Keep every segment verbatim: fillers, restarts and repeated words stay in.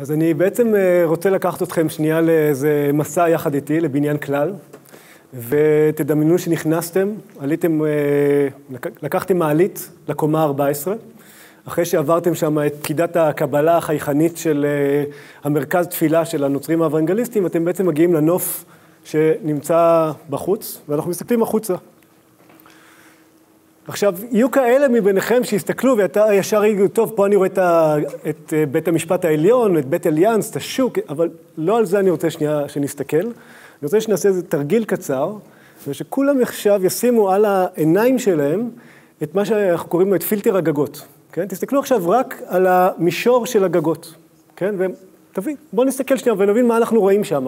אז אני בעצם רוצה לקחת אתכם שנייה לאיזה מסע יחד איתי, לבניין כלל, ותדמיינו שנכנסתם, עליתם, לקחתם מעלית לקומה ארבע עשרה, אחרי שעברתם שם את פקידת הקבלה החייכנית של המרכז תפילה של הנוצרים האוונגליסטים, אתם בעצם מגיעים לנוף שנמצא בחוץ, ואנחנו מסתכלים החוצה. עכשיו, יהיו כאלה מביניכם שיסתכלו, ואתה ישר יגידו, טוב, פה אני רואה את, ה, את בית המשפט העליון, את בית אליאנס, את השוק, אבל לא על זה אני רוצה שנייה שנסתכל. אני רוצה שנעשה איזה תרגיל קצר, ושכולם עכשיו ישימו על העיניים שלהם את מה שאנחנו קוראים לו את פילטר הגגות. כן? תסתכלו עכשיו רק על המישור של הגגות. כן? ותבין, בואו נסתכל שנייה ונבין מה אנחנו רואים שם.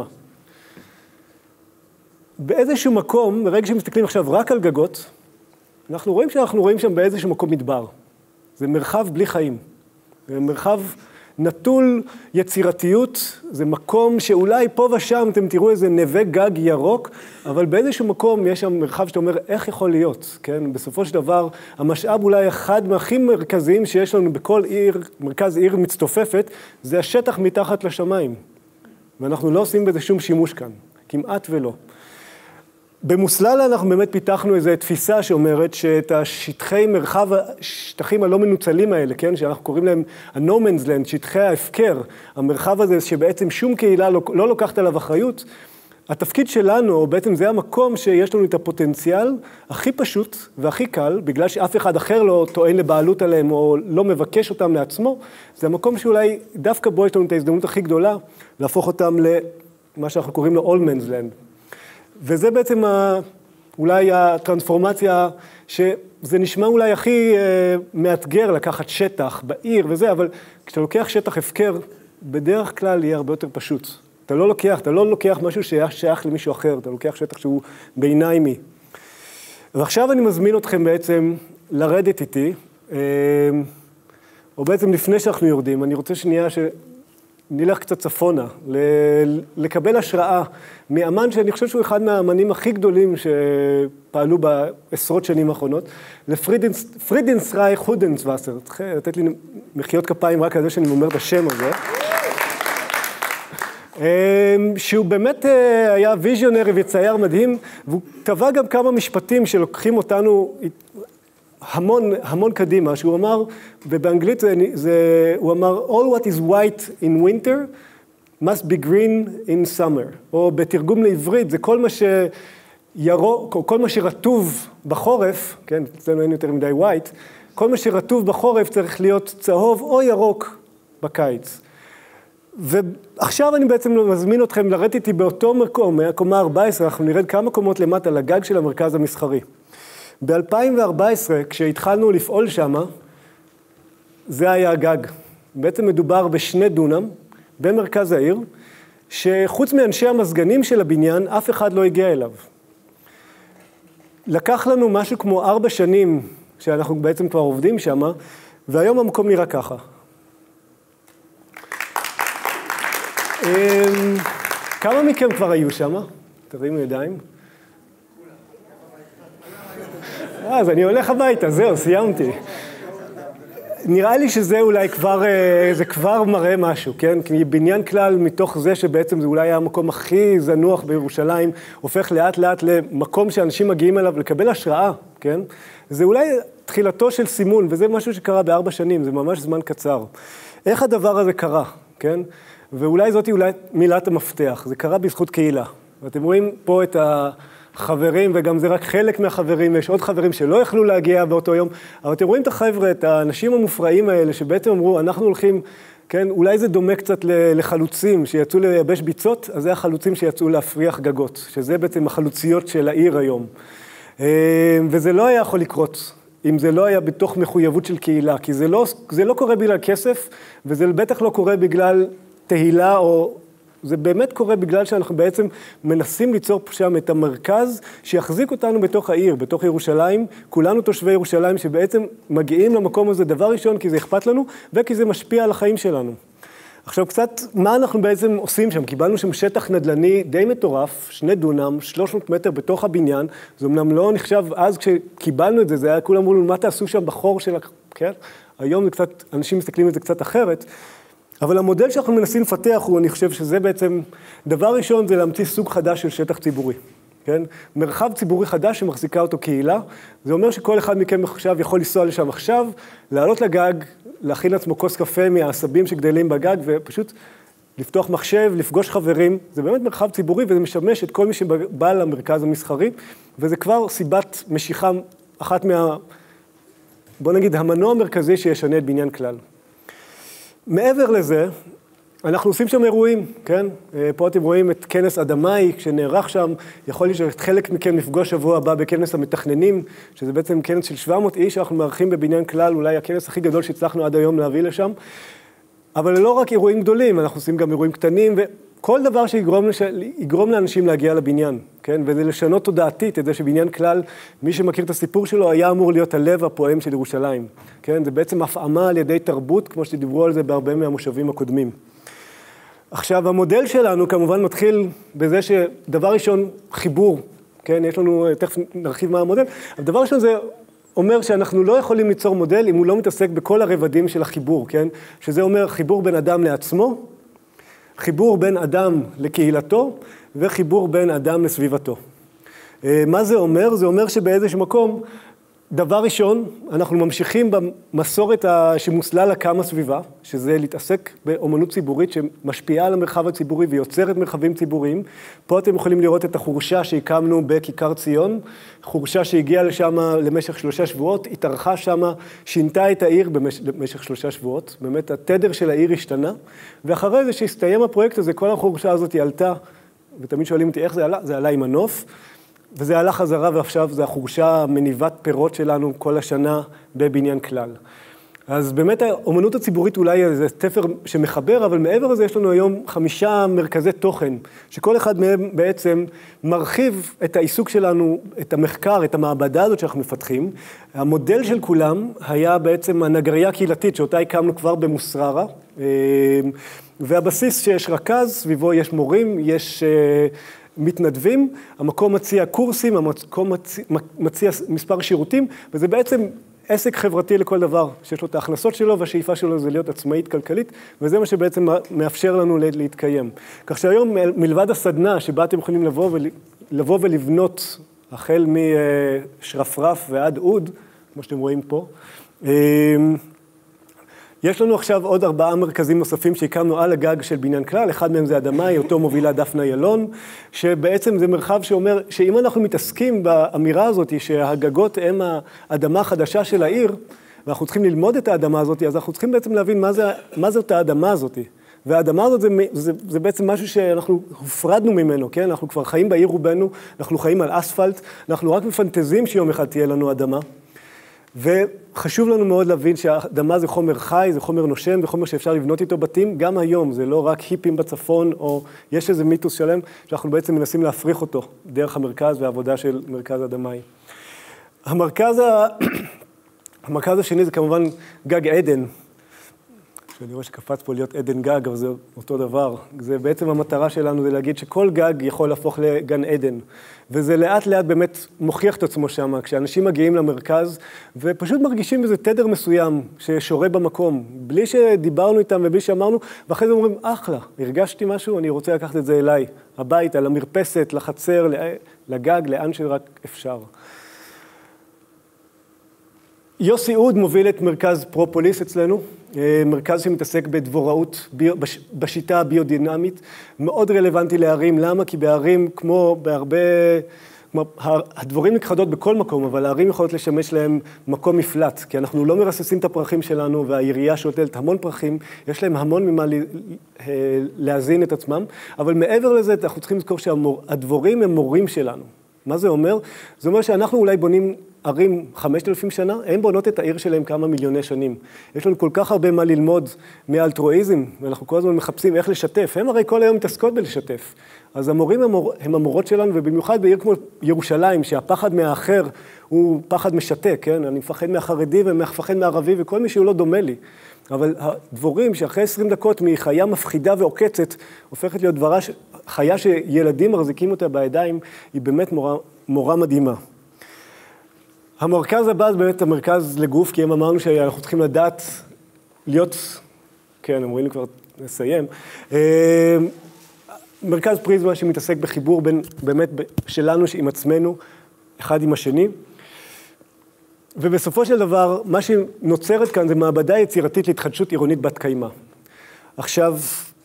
באיזשהו מקום, ברגע שמסתכלים עכשיו רק על גגות, אנחנו רואים שאנחנו רואים שם באיזשהו מקום מדבר. זה מרחב בלי חיים. זה מרחב נטול יצירתיות, זה מקום שאולי פה ושם אתם תראו איזה נווה גג ירוק, אבל באיזשהו מקום יש שם מרחב שאתה אומר, איך יכול להיות? כן? בסופו של דבר, המשאב אולי אחד מהכי מרכזיים שיש לנו בכל עיר, מרכז עיר מצטופפת, זה השטח מתחת לשמיים. ואנחנו לא עושים בזה שום שימוש כאן, כמעט ולא. במוסלל אנחנו באמת פיתחנו איזו תפיסה שאומרת שאת השטחי מרחב, השטחים הלא מנוצלים האלה, כן? שאנחנו קוראים להם ה-No Man's Land, שטחי ההפקר, המרחב הזה שבעצם שום קהילה לא, לא לוקחת עליו אחריות, התפקיד שלנו, או בעצם זה המקום שיש לנו את הפוטנציאל הכי פשוט והכי קל, בגלל שאף אחד אחר לא טוען לבעלות עליהם או לא מבקש אותם לעצמו, זה המקום שאולי דווקא בו יש לנו את ההזדמנות הכי גדולה, להפוך אותם למה שאנחנו קוראים לו All Man's Land. וזה בעצם אולי הטרנספורמציה, שזה נשמע אולי הכי מאתגר לקחת שטח בעיר וזה, אבל כשאתה לוקח שטח הפקר, בדרך כלל יהיה הרבה יותר פשוט. אתה לא לוקח, אתה לא לוקח משהו שייך למישהו אחר, אתה לוקח שטח שהוא ביניים. ועכשיו אני מזמין אתכם בעצם לרדת איתי, או בעצם לפני שאנחנו יורדים, אני רוצה שנייה ש... נלך קצת צפונה, לקבל השראה מאמן שאני חושב שהוא אחד מהאמנים הכי גדולים שפעלו בעשרות שנים האחרונות, לפרידנס רייך הודנסווסר. לתת לי מחיאות כפיים רק על זה שאני אומר את השם הזה. שהוא באמת היה ויז'ונרי וצייר מדהים, והוא טבע גם כמה משפטים שלוקחים אותנו המון, המון קדימה, שהוא אמר, ובאנגלית זה, זה, הוא אמר, all what is white in winter must be green in summer, או בתרגום לעברית, זה כל מה שירוק, או כל מה שרטוב בחורף, כן, אצלנו אין יותר מדי white, כל מה שרטוב בחורף צריך להיות צהוב או ירוק בקיץ. ועכשיו אני בעצם מזמין אתכם לרדת איתי באותו מקום, מהקומה ארבע עשרה, אנחנו נרד כמה קומות למטה לגג של המרכז המסחרי. ב-אלפיים וארבע עשרה, כשהתחלנו לפעול שם, זה היה הגג. בעצם מדובר בשני דונם, במרכז העיר, שחוץ מאנשי המסגנים של הבניין, אף אחד לא הגיע אליו. לקח לנו משהו כמו ארבע שנים, שאנחנו בעצם כבר עובדים שם, והיום המקום נראה ככה. כמה מכם כבר היו שם? תרימו ידיים. אז אני הולך הביתה, זהו, סיימתי. נראה לי שזה אולי כבר, זה כבר מראה משהו, כן? כי בניין כלל מתוך זה שבעצם זה אולי היה המקום הכי זנוח בירושלים, הופך לאט לאט למקום שאנשים מגיעים אליו לקבל השראה, כן? זה אולי תחילתו של סימון, וזה משהו שקרה בארבע שנים, זה ממש זמן קצר. איך הדבר הזה קרה, כן? ואולי זאת אולי מילת המפתח, זה קרה בזכות קהילה. ואתם רואים פה את ה... חברים, וגם זה רק חלק מהחברים, ויש עוד חברים שלא יכלו להגיע באותו יום, אבל אתם רואים את החבר'ה, את האנשים המופרעים האלה, שבעצם אמרו, אנחנו הולכים, כן, אולי זה דומה קצת לחלוצים, שיצאו לייבש ביצות, אז זה החלוצים שיצאו להפריח גגות, שזה בעצם החלוציות של העיר היום. וזה לא היה יכול לקרות, אם זה לא היה בתוך מחויבות של קהילה, כי זה לא, זה לא קורה בגלל כסף, וזה בטח לא קורה בגלל תהילה או... זה באמת קורה בגלל שאנחנו בעצם מנסים ליצור שם את המרכז שיחזיק אותנו בתוך העיר, בתוך ירושלים, כולנו תושבי ירושלים שבעצם מגיעים למקום הזה דבר ראשון כי זה אכפת לנו וכי זה משפיע על החיים שלנו. עכשיו קצת, מה אנחנו בעצם עושים שם? קיבלנו שם שטח נדל"ני די מטורף, שני דונם, שלוש מאות מטר בתוך הבניין, זה אמנם לא נחשב, אז כשקיבלנו את זה, זה היה כולם אמרו לנו, מה תעשו שם בחור של, כן? היום זה קצת, אנשים מסתכלים על זה קצת אחרת, אבל המודל שאנחנו מנסים לפתח הוא, אני חושב שזה בעצם, דבר ראשון זה להמציא סוג חדש של שטח ציבורי. כן? מרחב ציבורי חדש שמחזיקה אותו קהילה, זה אומר שכל אחד מכם עכשיו יכול לנסוע לשם עכשיו, לעלות לגג, להכין לעצמו כוס קפה מהעשבים שגדלים בגג, ופשוט לפתוח מחשב, לפגוש חברים, זה באמת מרחב ציבורי, וזה משמש את כל מי שבא למרכז המסחרי, וזה כבר סיבת משיכה אחת מה, בוא נגיד, המנוע המרכזי שישנה את בניין כלל. מעבר לזה, אנחנו עושים שם אירועים, כן? פה אתם רואים את כנס אדמאי, כשנערך שם, יכול להיות שחלק מכם נפגוש שבוע הבא בכנס המתכננים, שזה בעצם כנס של שבע מאות איש, שאנחנו מארחים בבניין כלל, אולי הכנס הכי גדול שהצלחנו עד היום להביא לשם, אבל לא רק אירועים גדולים, אנחנו עושים גם אירועים קטנים, וכל דבר שיגרום לש... יגרום לאנשים להגיע לבניין, כן? וזה לשנות תודעתית את זה שבניין כלל, מי שמכיר את הסיפור שלו, היה אמור להיות הלב הפועם של ירושלים, כן? זה בעצם הפעמה על ידי תרבות, כמו שדיברו על זה בהרבה מהמושבים הקודמים. עכשיו, המודל שלנו כמובן מתחיל בזה שדבר ראשון, חיבור, כן? יש לנו, תכף נרחיב מה המודל, אבל דבר ראשון זה אומר שאנחנו לא יכולים ליצור מודל אם הוא לא מתעסק בכל הרבדים של החיבור, כן? שזה אומר חיבור בין אדם לעצמו, חיבור בין אדם לקהילתו, וחיבור בין אדם לסביבתו. מה זה אומר? זה אומר שבאיזשהו מקום, דבר ראשון, אנחנו ממשיכים במסורת שמוסלל הקם הסביבה, שזה להתעסק באומנות ציבורית שמשפיעה על המרחב הציבורי ויוצרת מרחבים ציבוריים. פה אתם יכולים לראות את החורשה שהקמנו בכיכר ציון, חורשה שהגיעה לשם למשך שלושה שבועות, התארחה שם, שינתה את העיר במשך שלושה שבועות, באמת התדר של העיר השתנה, ואחרי זה שהסתיים הפרויקט הזה, כל החורשה הזאת עלתה, ותמיד שואלים אותי איך זה עלה, זה עלה עם הנוף, וזה עלה חזרה, ועכשיו זה החורשה מניבת פירות שלנו כל השנה בבניין כלל. אז באמת האומנות הציבורית אולי זה תפר שמחבר, אבל מעבר לזה יש לנו היום חמישה מרכזי תוכן, שכל אחד מהם בעצם מרחיב את העיסוק שלנו, את המחקר, את המעבדה הזאת שאנחנו מפתחים. המודל של כולם היה בעצם הנגריה הקהילתית, שאותה הקמנו כבר במוסררה, והבסיס שיש רכז, סביבו יש מורים, יש מתנדבים, המקום מציע קורסים, המקום מציע, מציע מספר שירותים, וזה בעצם עסק חברתי לכל דבר, שיש לו את ההכנסות שלו, והשאיפה שלו זה להיות עצמאית כלכלית, וזה מה שבעצם מאפשר לנו להתקיים. כך שהיום מלבד הסדנה שבה אתם יכולים לבוא, ול, לבוא ולבנות, החל משרפרף ועד אוד, כמו שאתם רואים פה, יש לנו עכשיו עוד ארבעה מרכזים נוספים שהקמנו על הגג של בניין כלל, אחד מהם זה אדמאי, אותו מובילה דפנה ילון, שבעצם זה מרחב שאומר שאם אנחנו מתעסקים באמירה הזאת שהגגות הם האדמה החדשה של העיר, ואנחנו צריכים ללמוד את האדמה הזאת, אז אנחנו צריכים בעצם להבין מה זה, מה זאת האדמה הזאת. והאדמה הזאת זה, זה, זה בעצם משהו שאנחנו הופרדנו ממנו, כן? אנחנו כבר חיים בעיר רובנו, אנחנו חיים על אספלט, אנחנו רק מפנטזים שיום אחד תהיה לנו אדמה. וחשוב לנו מאוד להבין שהאדמה זה חומר חי, זה חומר נושם, זה חומר שאפשר לבנות איתו בתים, גם היום, זה לא רק היפים בצפון, או יש איזה מיתוס שלם, שאנחנו בעצם מנסים להפריך אותו, דרך המרכז והעבודה של מרכז אדמאי. המרכז, ה... המרכז השני זה כמובן גג עדן, שאני רואה שקפץ פה להיות עדן גג, אבל זה אותו דבר. זה בעצם המטרה שלנו, זה להגיד שכל גג יכול להפוך לגן עדן. וזה לאט לאט באמת מוכיח את עצמו שם, כשאנשים מגיעים למרכז, ופשוט מרגישים בזה תדר מסוים ששורה במקום, בלי שדיברנו איתם ובלי שאמרנו, ואחרי זה אומרים, אחלה, הרגשתי משהו, אני רוצה לקחת את זה אליי, הביתה, למרפסת, לחצר, לגג, לאן שרק אפשר. יוסי אוד מוביל את מרכז פרופוליס אצלנו, מרכז שמתעסק בדבוראות בשיטה הביודינמית, מאוד רלוונטי לערים. למה? כי בערים כמו בהרבה, כמו, הדבורים נכחדות בכל מקום, אבל הערים יכולות לשמש להם מקום מפלט, כי אנחנו לא מרססים את הפרחים שלנו, והעירייה שותלת המון פרחים, יש להם המון ממה להזין את עצמם, אבל מעבר לזה אנחנו צריכים לזכור שהדבורים הם מורים שלנו. מה זה אומר? זה אומר שאנחנו אולי בונים ערים חמשת אלפים שנה, הם בונות את העיר שלהם כמה מיליוני שנים. יש לנו כל כך הרבה מה ללמוד מאלטרואיזם, ואנחנו כל הזמן מחפשים איך לשתף. הם הרי כל היום מתעסקות בלשתף. אז המורים המור, הם המורות שלנו, ובמיוחד בעיר כמו ירושלים, שהפחד מהאחר הוא פחד משתק, כן? אני מפחד מהחרדי ומפחד מהערבי, וכל מי שהוא לא דומה לי. אבל הדבורים שאחרי עשרים דקות מחיה מפחידה ועוקצת, הופכת להיות דברה, חיה שילדים מחזיקים אותה בידיים, היא באמת מורה, מורה מדהימה. המרכז הבא זה באמת המרכז לגוף, כי הם אמרנו שאנחנו צריכים לדעת להיות, כן, הם רואים לי כבר נסיים. מרכז פריזמה שמתעסק בחיבור בין, באמת, שלנו עם עצמנו, אחד עם השני. ובסופו של דבר, מה שנוצרת כאן זה מעבדה יצירתית להתחדשות עירונית בת קיימא. עכשיו,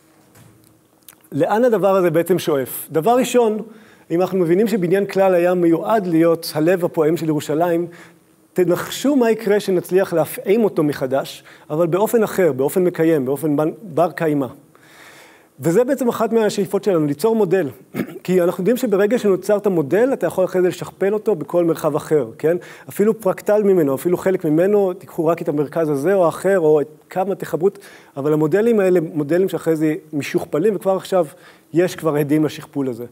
לאן הדבר הזה בעצם שואף? דבר ראשון, אם אנחנו מבינים שבניין כלל היה מיועד להיות הלב הפועם של ירושלים, תנחשו מה יקרה שנצליח להפעים אותו מחדש, אבל באופן אחר, באופן מקיים, באופן בר קיימא. וזה בעצם אחת מהשאיפות שלנו, ליצור מודל. כי אנחנו יודעים שברגע שנוצר את המודל, אתה יכול אחרי זה לשכפל אותו בכל מרחב אחר, כן? אפילו פרקטל ממנו, אפילו חלק ממנו, תיקחו רק את המרכז הזה או האחר, או את כמה תחברות, אבל המודלים האלה, מודלים שאחרי זה משוכפלים, וכבר עכשיו יש כבר עדים לשכפול הזה.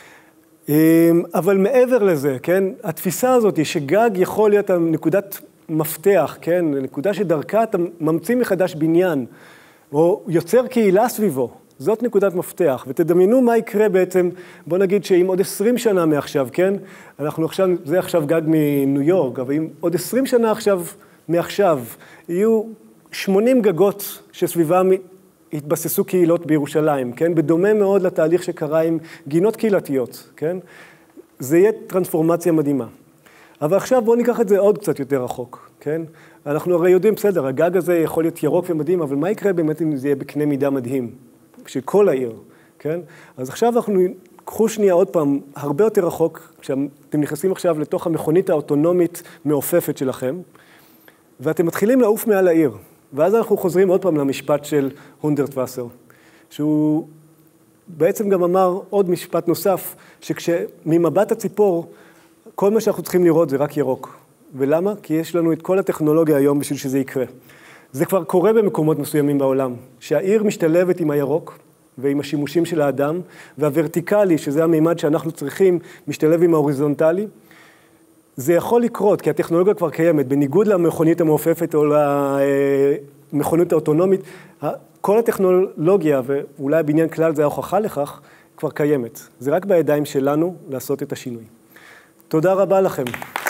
אבל מעבר לזה, כן? התפיסה הזאת היא שגג יכול להיות נקודת מפתח, כן? נקודה שדרכה אתה ממציא מחדש בניין, או יוצר קהילה סביבו. זאת נקודת מפתח, ותדמיינו מה יקרה בעצם, בוא נגיד שאם עוד עשרים שנה מעכשיו, כן? אנחנו עכשיו, זה עכשיו גג מניו יורק, אבל אם עוד עשרים שנה עכשיו, מעכשיו, יהיו שמונים גגות שסביבם התבססו קהילות בירושלים, כן? בדומה מאוד לתהליך שקרה עם גינות קהילתיות, כן? זה יהיה טרנספורמציה מדהימה. אבל עכשיו בואו ניקח את זה עוד קצת יותר רחוק, כן? אנחנו הרי יודעים, בסדר, הגג הזה יכול להיות ירוק ומדהים, אבל מה יקרה באמת אם זה יהיה בקנה מידה מדהים? של כל העיר, כן? אז עכשיו אנחנו, קחו שנייה עוד פעם, הרבה יותר רחוק, כשאתם נכנסים עכשיו לתוך המכונית האוטונומית מעופפת שלכם, ואתם מתחילים לעוף מעל העיר, ואז אנחנו חוזרים עוד פעם למשפט של הונדרטווסר, שהוא בעצם גם אמר עוד משפט נוסף, שכשממבט הציפור, כל מה שאנחנו צריכים לראות זה רק ירוק. ולמה? כי יש לנו את כל הטכנולוגיה היום בשביל שזה יקרה. זה כבר קורה במקומות מסוימים בעולם, שהעיר משתלבת עם הירוק ועם השימושים של האדם, והוורטיקלי, שזה המימד שאנחנו צריכים, משתלב עם ההוריזונטלי. זה יכול לקרות, כי הטכנולוגיה כבר קיימת, בניגוד למכונית המעופפת או למכונית האוטונומית, כל הטכנולוגיה, ואולי בניין כלל זה ההוכחה לכך, כבר קיימת. זה רק בידיים שלנו לעשות את השינוי. תודה רבה לכם.